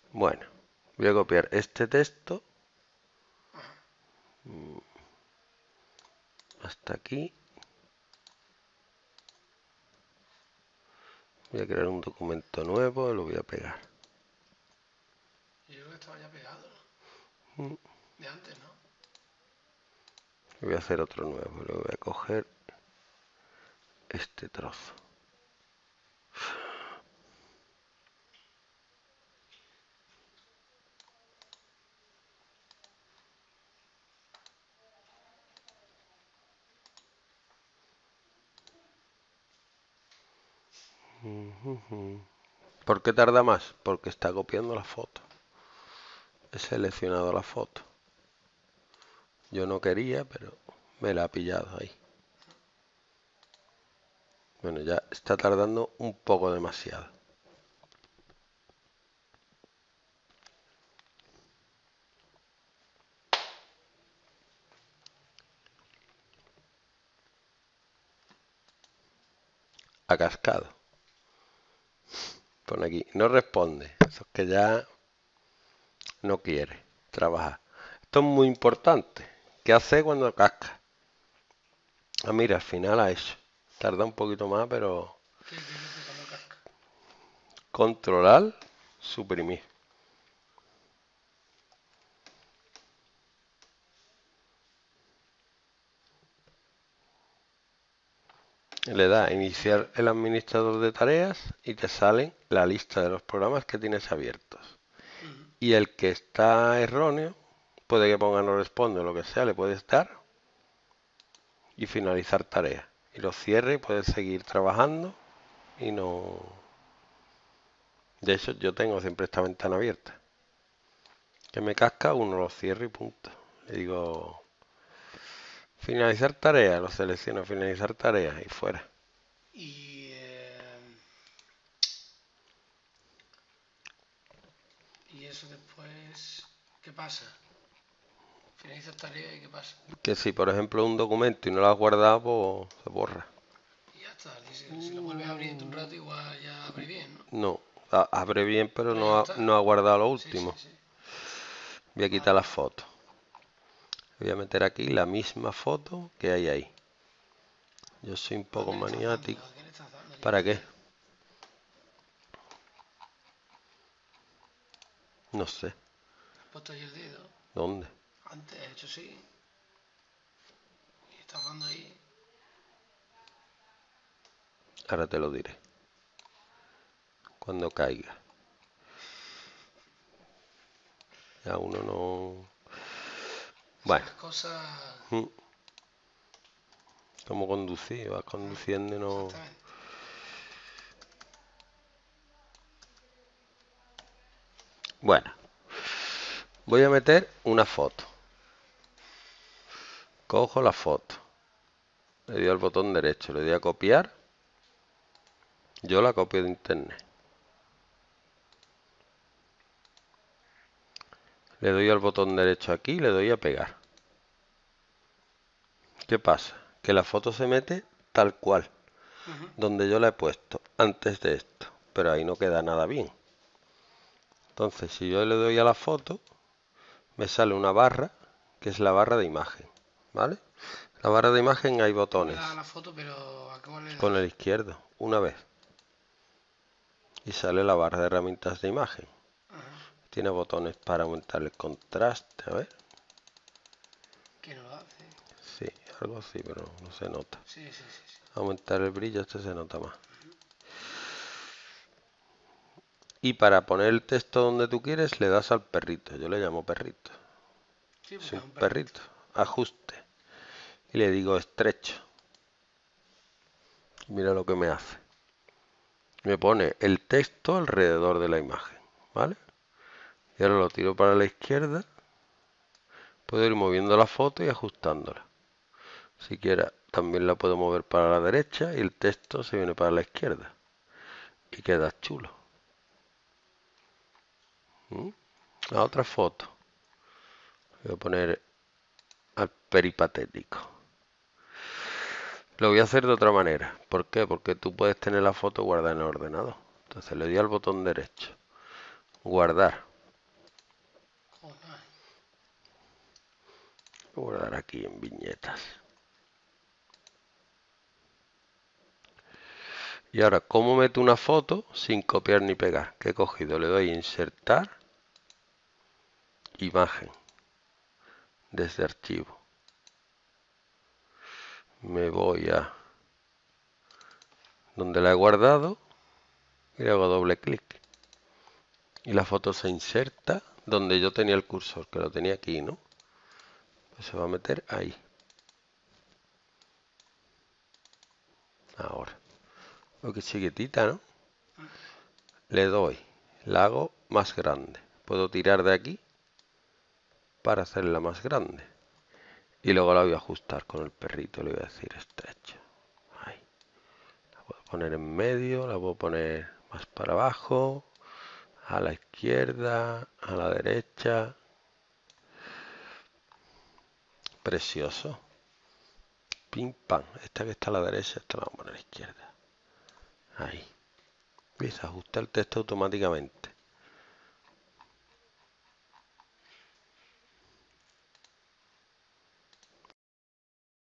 Bueno, voy a copiar este texto hasta aquí. Voy a crear un documento nuevo y lo voy a pegar. Yo creo que estaba ya pegado, Mm. ¿no? De antes, ¿no? Voy a hacer otro nuevo. Lo voy a coger este trozo. ¿Por qué tarda más? Porque está copiando la foto. He seleccionado la foto. Yo no quería, pero me la ha pillado ahí. Bueno, ya está tardando un poco demasiado. Ha cascado. Pone aquí, no responde. Eso es que ya no quiere trabajar. Esto es muy importante. ¿Qué hace cuando casca? Ah, mira, al final ha hecho. Tarda un poquito más, pero ¿Qué dice cuando casca? controlar, suprimir. Le da a iniciar el administrador de tareas y te salen la lista de los programas que tienes abiertos. Y el que está erróneo, puede que ponga no responde o lo que sea, le puedes dar y finalizar tarea. Y lo cierre y puedes seguir trabajando y no... De hecho, yo tengo siempre esta ventana abierta. Que me casca, uno lo cierro y punto. Le digo finalizar tarea, lo selecciono, finalizar tarea y fuera. Y eso después, ¿qué pasa? Finaliza tarea y ¿qué pasa? Que si por ejemplo un documento y no lo has guardado, pues se borra. Y ya está. Si lo vuelves a abrir en un rato, igual ya abre bien, ¿no? No, abre bien, pero Pero ya está. no ha guardado lo Sí, sí, último. sí. Voy a Vale, quitar la vale. foto. Voy a meter aquí la misma foto que hay ahí. Yo soy un ¿A poco qué le estás dando? maniático. ¿A qué le estás dando? Yo ¿Para no qué? veo. No sé. ¿Has puesto ahí el dedo? ¿Dónde? Antes he hecho sí. Y estás dando ahí. Ahora te lo diré. Cuando caiga. Ya uno no... Bueno. Esas cosas... Como conducir, vas conduciendo y no... Exactamente. Bueno. Voy a meter una foto. Cojo la foto. Le doy al botón derecho, le doy a copiar. Yo la copio de internet. Le doy al botón derecho aquí y le doy a pegar. ¿Qué pasa? Que la foto se mete tal cual, donde yo la he puesto antes de esto, pero ahí no queda nada bien. Entonces, si yo le doy a la foto, me sale una barra, que es la barra de imagen, ¿vale? La barra de imagen hay Tú le botones. das a la foto, pero ¿a cómo le Con das? el izquierdo, una vez. Y sale la barra de herramientas de imagen. Ajá. Tiene botones para aumentar el contraste, a ver. ¿Qué no lo hace? Sí, algo así, pero no se nota. Sí, sí, sí, sí. Aumentar el brillo, este se nota más. Y para poner el texto donde tú quieres, le das al perrito. Yo le llamo perrito. Sí, Es porque un es un perrito. perrito. Ajuste. Y le digo estrecho. Y mira lo que me hace. Me pone el texto alrededor de la imagen. ¿Vale? Y ahora lo tiro para la izquierda. Puedo ir moviendo la foto y ajustándola. Si quiera, también la puedo mover para la derecha y el texto se viene para la izquierda. Y queda chulo. La otra foto. Voy a poner al peripatético. Lo voy a hacer de otra manera. ¿Por qué? Porque tú puedes tener la foto guardada en el ordenador. Entonces le doy al botón derecho. Guardar. Voy a dar aquí en viñetas. Y ahora, ¿cómo meto una foto sin copiar ni pegar? ¿Qué he cogido? Le doy a insertar, imagen, desde archivo. Me voy a donde la he guardado y le hago doble clic. Y la foto se inserta donde yo tenía el cursor, que lo tenía aquí, ¿no? Pues se va a meter ahí. Ahora. Lo que chiquitita, ¿no? Le doy, la hago más grande. Puedo tirar de aquí para hacerla más grande. Y luego la voy a ajustar con el perrito, le voy a decir estrecho. Ahí. La puedo poner en medio, la puedo poner más para abajo, a la izquierda, a la derecha. Precioso. Pim pam. Esta que está a la derecha, esta la vamos a poner a la izquierda. Ahí. ¿Ves? Ajusta el texto automáticamente.